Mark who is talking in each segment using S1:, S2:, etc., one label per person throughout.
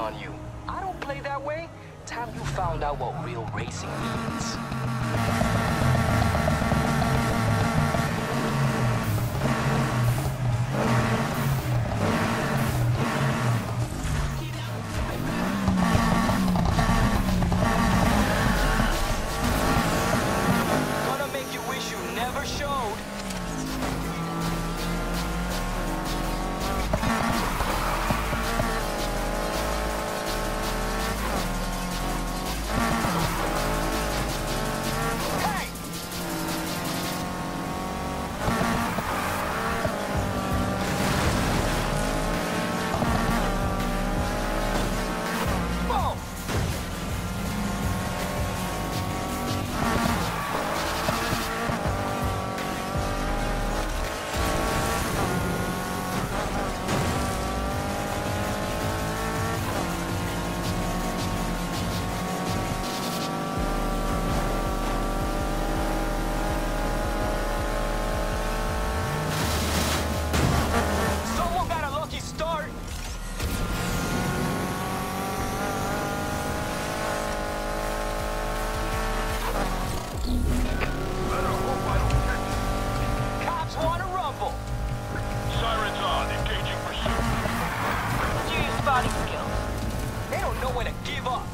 S1: on you. I don't play that way. Time you found out what real racing means. Gonna make you wish you never showed. Body skills. They don't know when to give up.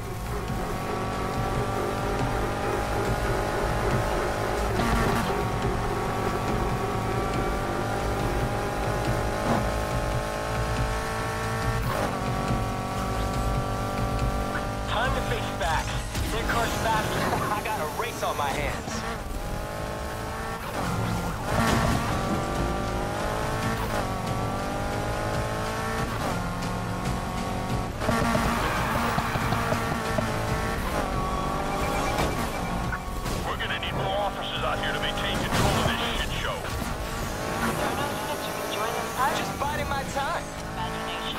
S1: Time to face facts. Their car's faster. I got a race on my hands. Just biding my time. Imagination.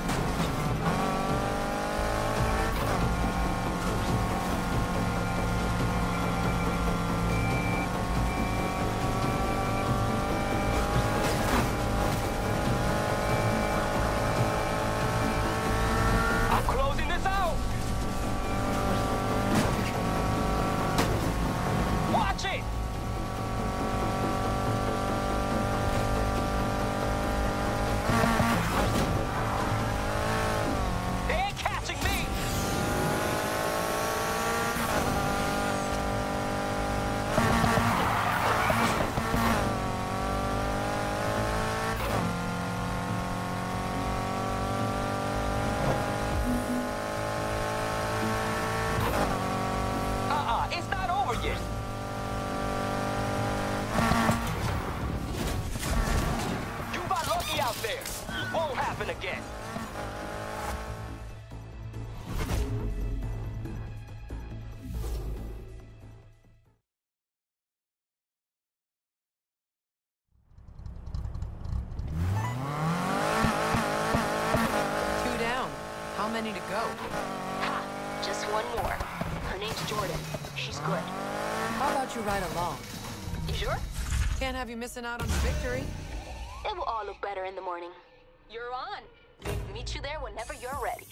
S1: I'm closing this out. Watch it. It's not over yet. You got lucky out there. Won't happen again.
S2: Two down. How many to go?
S3: Ha! Just one more. Her name's Jordan. She's good.
S2: How about you ride along?
S3: You sure?
S2: Can't have you missing out on the victory.
S3: It will all look better in the morning. You're on. Meet you there whenever you're ready.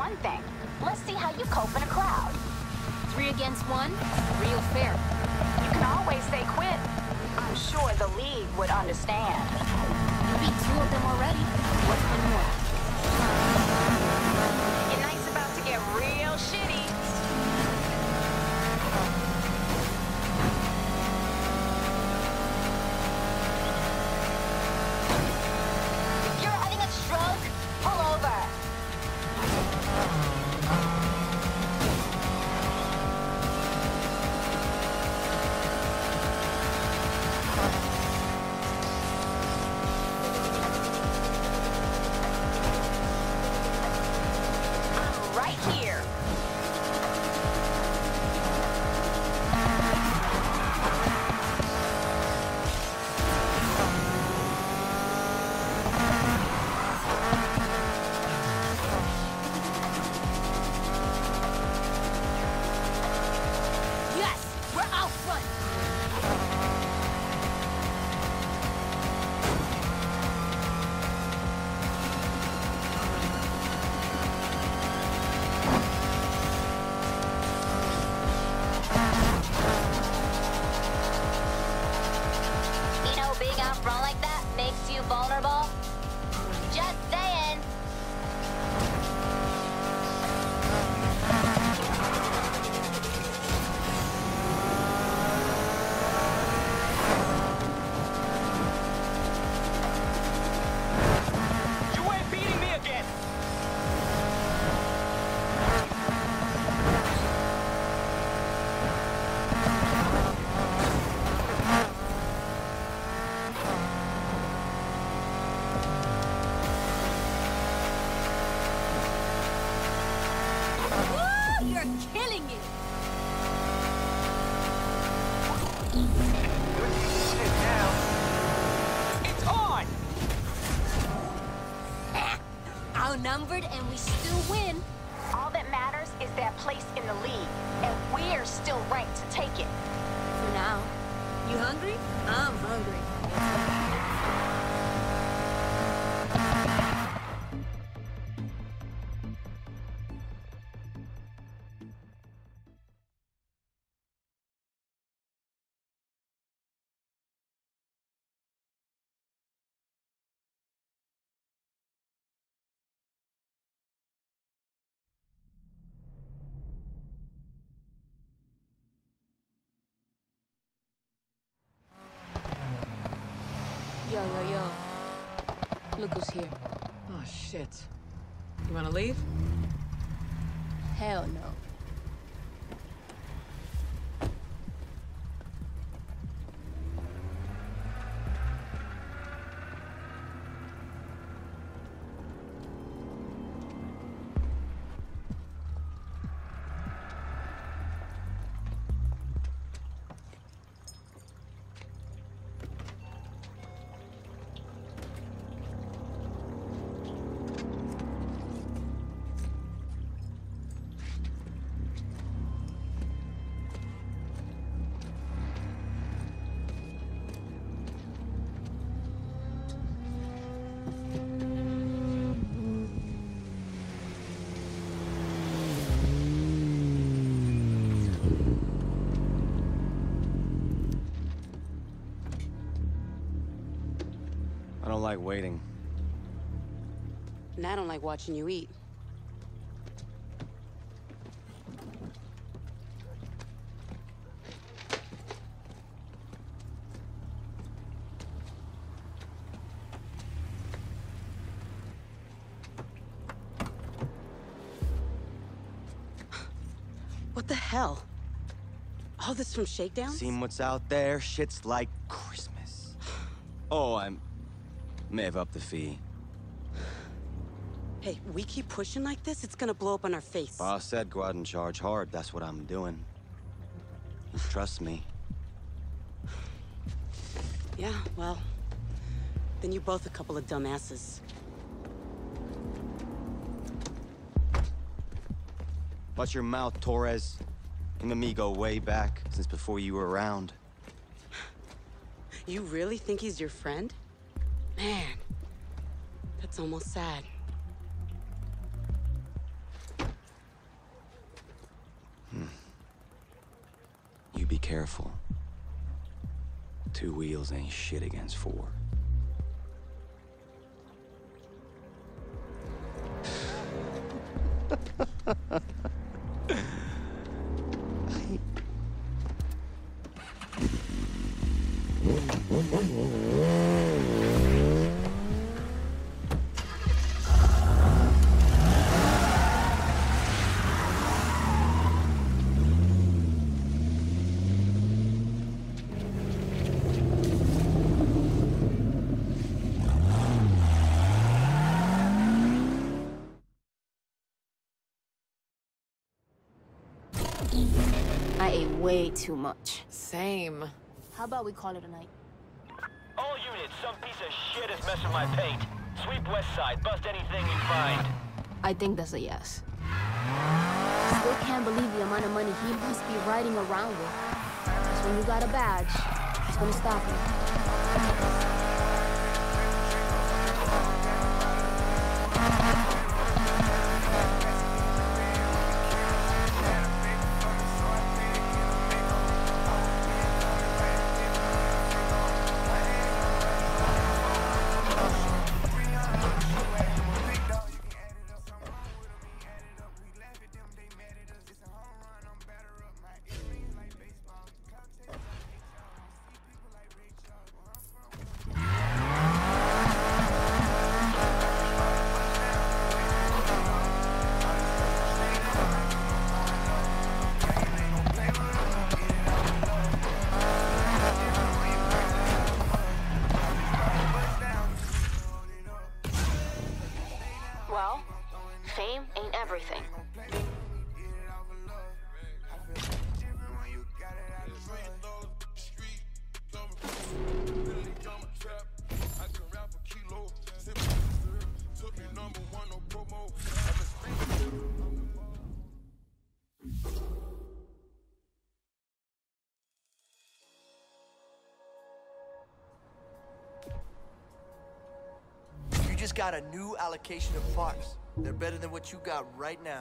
S3: one thing. Let's see how you cope in a crowd. 3 against 1? Real fair. You can always say quit. I'm sure the League would understand. You beat 2 of them already. What's one more? Your night's about to get real shitty. If you're having a stroke, pull over. Front like that makes you vulnerable? Just saying.
S1: You ain't beating me again!
S3: You're killing it!
S1: Shit now. It's on!
S3: Outnumbered and we still win. All that matters is their place in the league, and we're still ranked to take it. For now.
S2: You hungry? I'm hungry.
S4: Yo, yo, yo. Look who's here.
S2: Oh, shit. You wanna leave?
S4: Hell no.
S5: I don't like waiting.
S4: And I don't like watching you eat. What the hell? All this from Shakedowns?
S5: Seen what's out there? Shit's like Christmas. Oh, I may have upped the fee.
S4: Hey, we keep pushing like this, it's gonna blow up on our face.
S5: Boss said go out and charge hard. That's what I'm doing. You trust me.
S4: Yeah, well, then you both a couple of dumbasses.
S5: Watch your mouth, Torres. Him and me go way back, since before you were around.
S4: You really think he's your friend? Man, that's almost sad.
S5: careful. 2 wheels ain't shit against 4.
S3: I ate way too much.
S2: Same.
S3: How about we call it a night?
S6: All units, some piece of shit is messing my paint. Sweep west side, bust anything you find.
S3: I think that's a yes. Still can't believe the amount of money he must be riding around with. Because when you got a badge, it's gonna stop you. Well, fame ain't everything.
S7: You just got a new allocation of parts. They're better than what you got right now.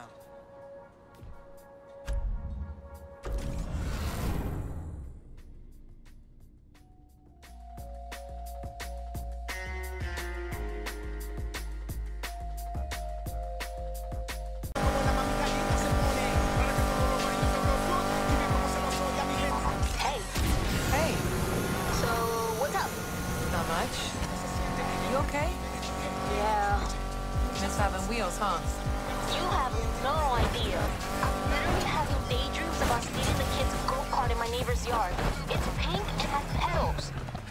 S3: Hey,
S2: Hey,
S3: so what's up?
S2: not much. You okay?
S3: Yeah,
S2: Just having wheels, huh?
S3: you have no idea. I'm literally having daydreams about stealing the kid's go-kart in my neighbor's yard. It's pink and has pedals.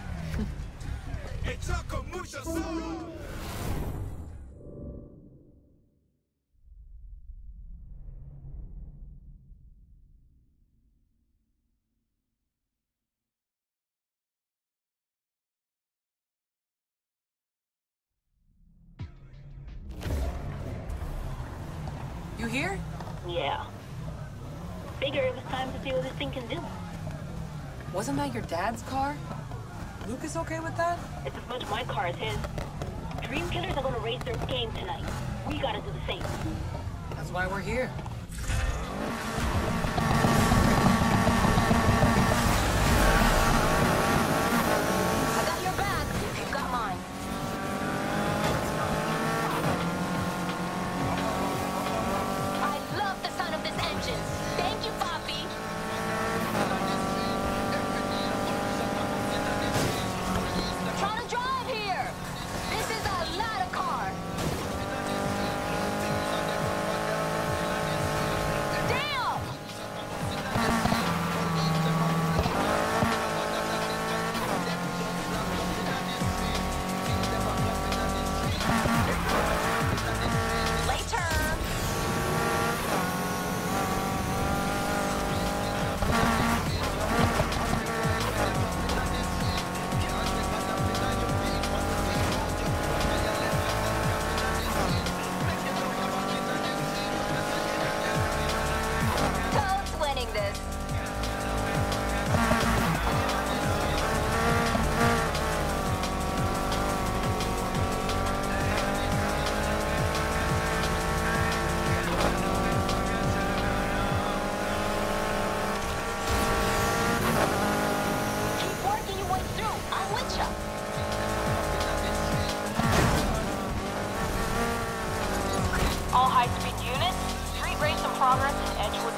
S2: You here?
S3: Yeah. Figure it was time to see what this thing can do.
S2: Wasn't that your dad's car? Lucas okay with that?
S3: It's as much my car as his. Dream Killers are gonna raise their game tonight. We gotta do the same.
S2: That's why we're here.
S3: I got your back. You got mine. I love the sound of this engine. Thank you, Papi. Trying to drive here. This is a lot of car. Damn!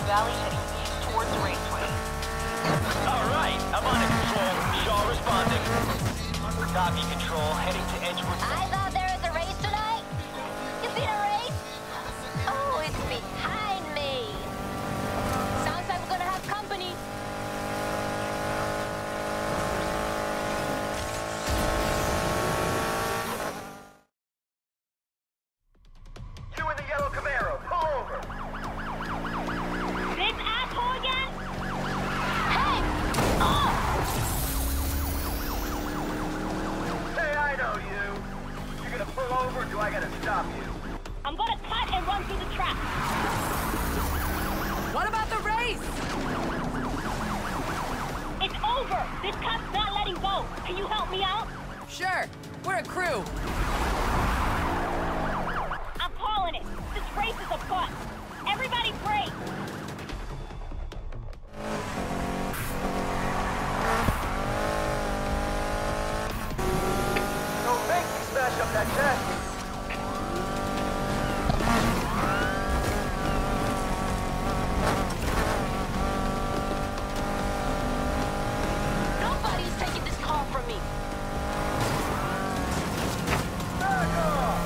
S8: Valley heading east towards Raceway.
S6: Alright, I'm on it, Control. Shaw responding. Copy, Control. Heading to Edgewood.
S3: I thought there was a race tonight. You seen a race? Oh, it's behind me. Sounds like we're gonna have company.
S6: You in the yellow Camaro, pull over.
S3: This asshole again? Hey! Oh!
S6: Hey, I know you. You gonna pull over or do I gotta stop you?
S3: I'm gonna cut and run through the trap.
S2: What about the race?
S3: It's over. This cop's not letting go. Can you help me out?
S2: Sure. We're a crew.
S3: I'm calling it. This race is a bust. Everybody break.
S6: Don't make me smash up that chassis.
S3: Nobody's taking this car from me.
S6: Back off!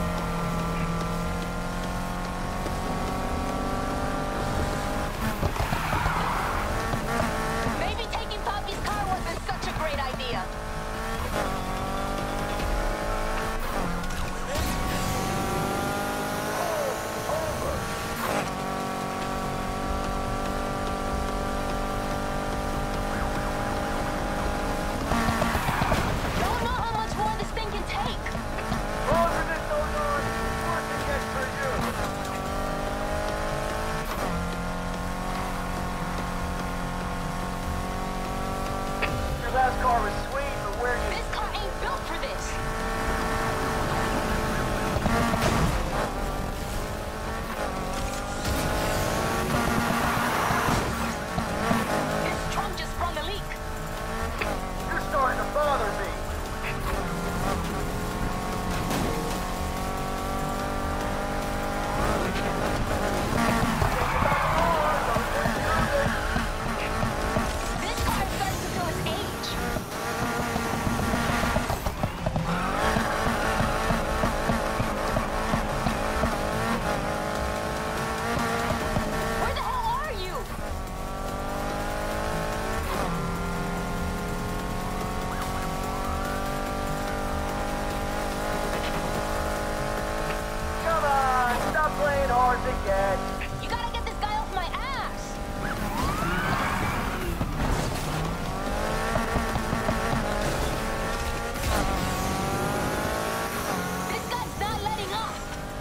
S3: Maybe taking Poppy's car wasn't such a great idea. Don't know how much more this thing can take.
S6: Longer this goes on, worse it gets for you. Your last car was sweet, but where you...
S3: This car ain't built for this. This trunk just sprung a leak.
S6: You're starting to bother me.
S3: This car is starting to feel its age. Where the hell are you?
S6: Come on, stop playing hard to get.
S3: You gotta get this guy off my ass. This guy's not letting up.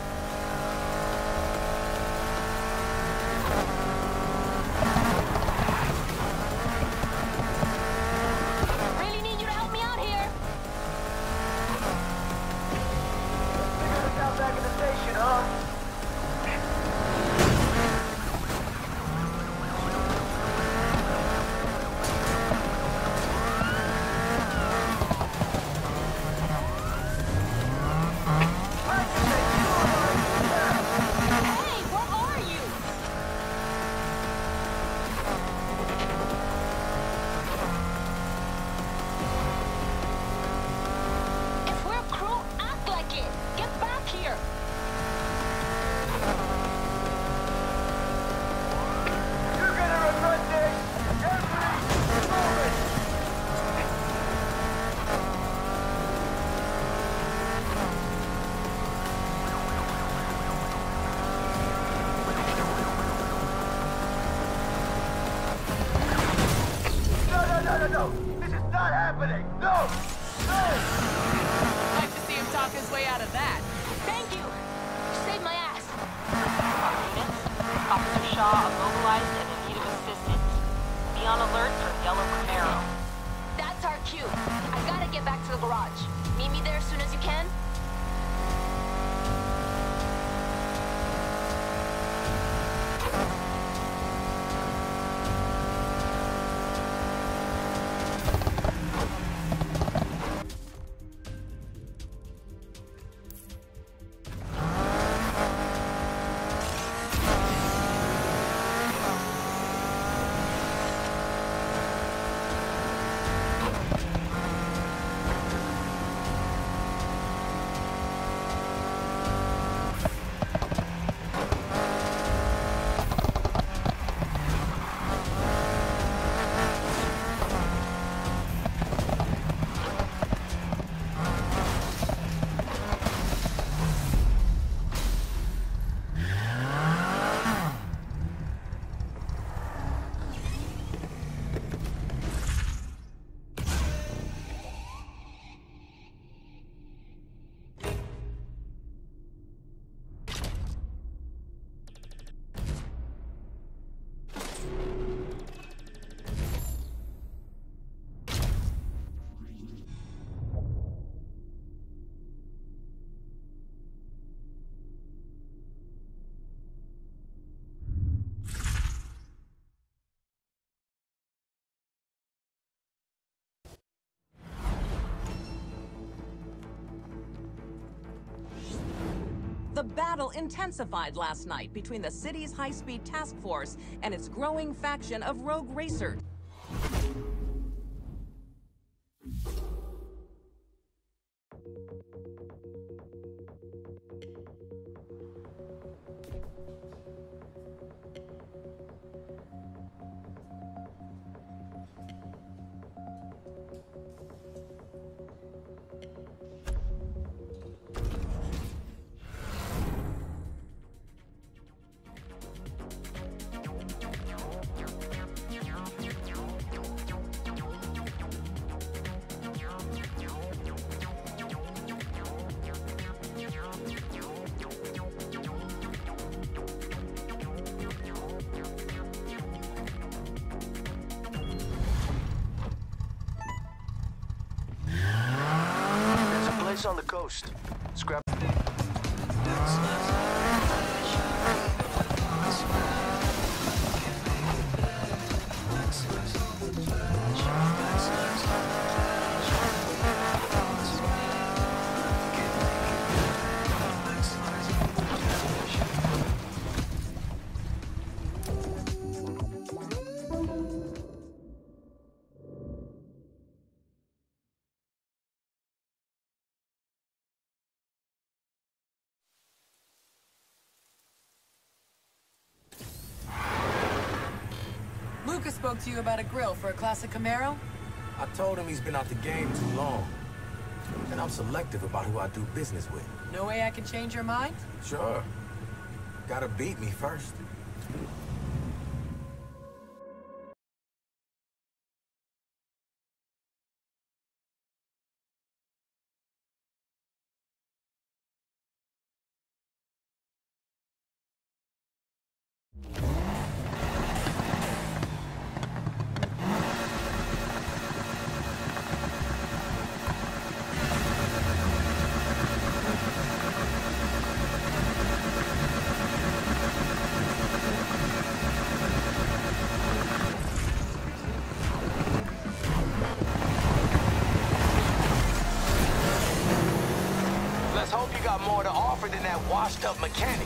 S3: Really need you to help me out here.
S6: Figure this out back in the station, huh?
S3: Hey, where are you? If we're a crew, act like it. Get back here.
S6: You're gonna regret this every moment. No. This is not happening. No.
S2: Like to see him talk his way out of that.
S3: Thank you. You saved my ass.
S8: Units, Officer Shaw immobilized and in need of assistance. Be on alert for yellow Camaro.
S3: That's our cue. I gotta get back to the garage. Meet me there as soon as you can.
S9: The battle intensified last night between the city's high-speed task force and its growing faction of rogue racers.
S7: On the coast. Scrap.
S2: Lucas spoke to you about a grill for a classic Camaro?
S10: I told him he's been out the game too long. And I'm selective about who I do business with.
S2: No way I can change your mind?
S10: Sure. Gotta beat me first.
S7: Let's hope you got more to offer than that washed-up mechanic.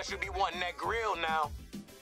S11: should be wanting that grill now.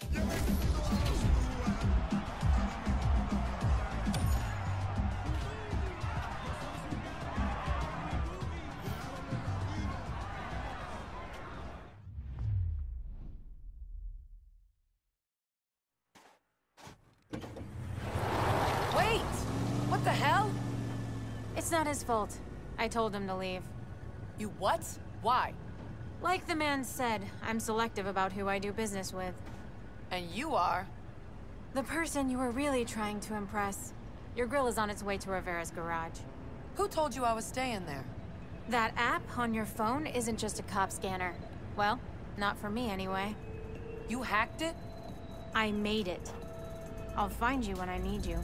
S2: Wait! What the hell?
S12: It's not his fault. I told him to leave.
S2: You what? Why?
S12: Like the man said, I'm selective about who I do business with.
S2: And you are?
S12: The person you were really trying to impress. Your grill is on its way to Rivera's garage.
S2: Who told you I was staying there?
S12: That app on your phone isn't just a cop scanner. Well, not for me anyway.
S2: You hacked it?
S12: I made it. I'll find you when I need you.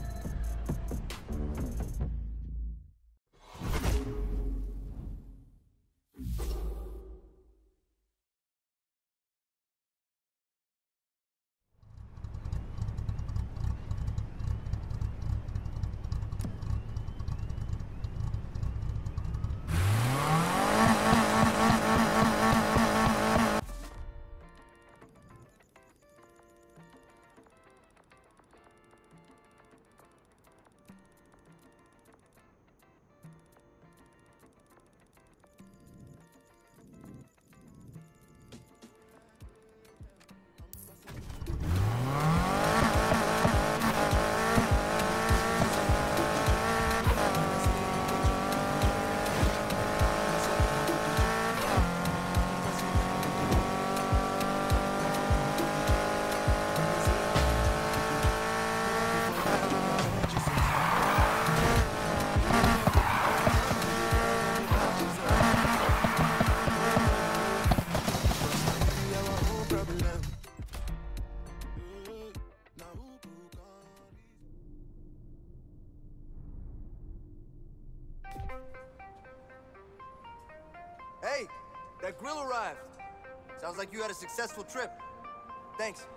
S7: Hey, that grill arrived. Sounds like you had a successful trip. Thanks.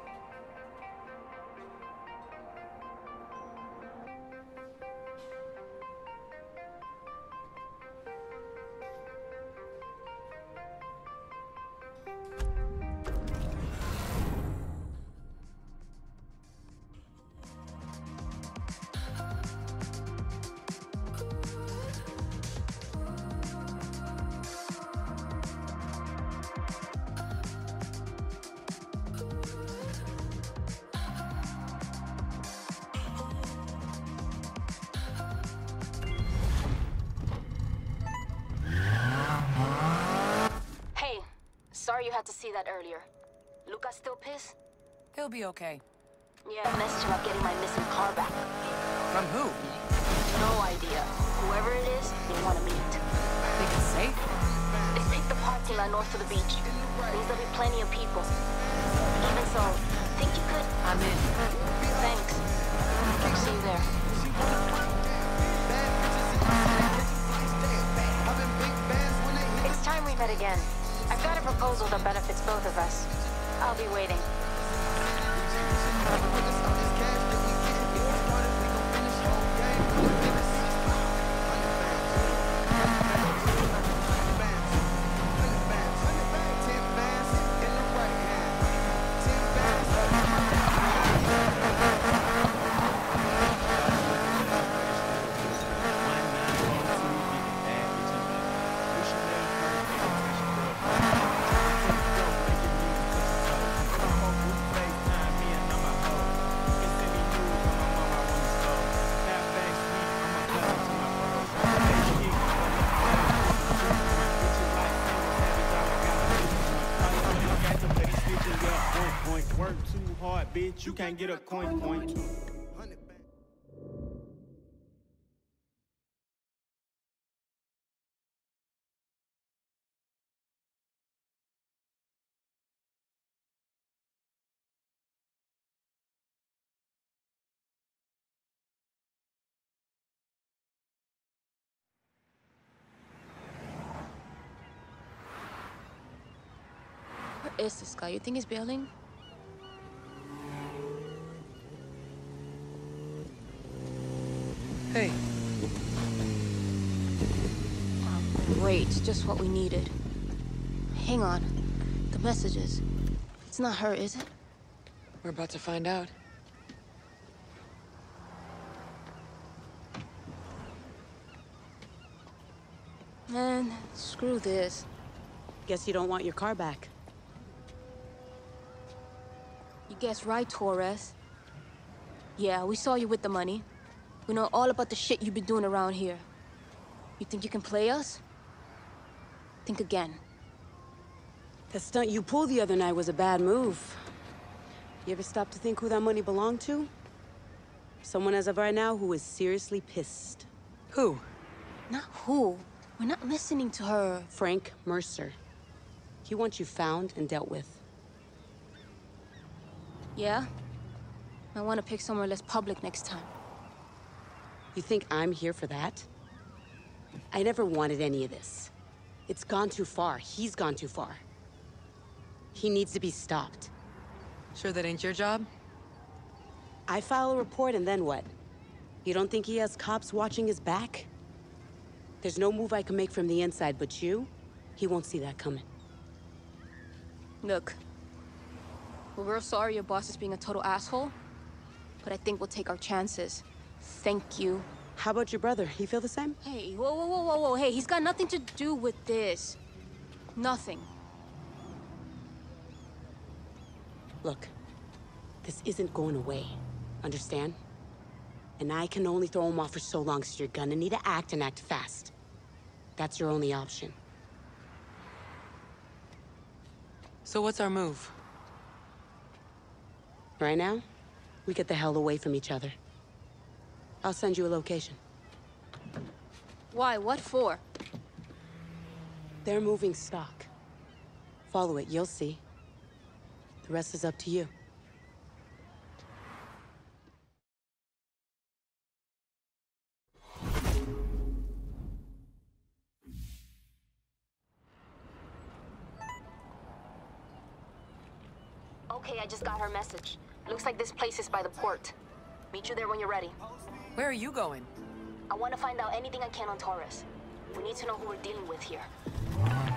S3: Sorry you had to see that earlier. Lucas still pissed?
S2: He'll be okay.
S3: Yeah, I messaged him up getting my missing car back.
S2: From who?
S3: No idea. Whoever it is, they want to meet.
S2: Think it's safe?
S3: They picked the parking lot north of the beach. Means there'll be plenty of people. Even so, think you could?
S2: I'm in.
S3: Thanks. See you there. It's time we met again. I've got a proposal that benefits both of us. I'll be waiting.
S13: Work too hard, bitch. You can't get a coin point.
S3: Where is this guy? You think he's bailing?
S2: Hey.
S3: Oh, great. Just what we needed. Hang on. The messages.
S14: It's not her, is it?
S2: We're about to find out.
S14: Man, screw this.
S4: Guess you don't want your car back.
S14: You guessed right, Torres. Yeah, we saw you with the money. We know all about the shit you've been doing around here. You think you can play us? Think again.
S4: The stunt you pulled the other night was a bad move. You ever stop to think who that money belonged to? Someone as of right now who is seriously pissed.
S2: Who?
S14: Not who. We're not listening to her.
S4: Frank Mercer. He wants you found and dealt with.
S14: Yeah? I want to pick somewhere less public next time.
S4: You think I'm here for that? I never wanted any of this. It's gone too far. He's gone too far. He needs to be stopped.
S2: Sure that ain't your job?
S4: I file a report and then what? You don't think he has cops watching his back? There's no move I can make from the inside, but he won't see that coming.
S14: Look, we're real sorry your boss is being a total asshole, but I think we'll take our chances. Thank you.
S4: How about your brother? He feel the same?
S14: Hey, whoa. Hey, he's got nothing to do with this. Nothing.
S4: Look, this isn't going away. Understand? And I can only throw him off for so long, so you're gonna need to act and act fast. That's your only option.
S2: So what's our move?
S4: Right now, we get the hell away from each other. I'll send you a location.
S14: Why? What for?
S4: They're moving stock. Follow it, you'll see. The rest is up to you.
S3: Okay, I just got her message. Looks like this place is by the port. Meet you there when you're ready.
S2: Where are you going?
S3: I want to find out anything I can on Torres. We need to know who we're dealing with here.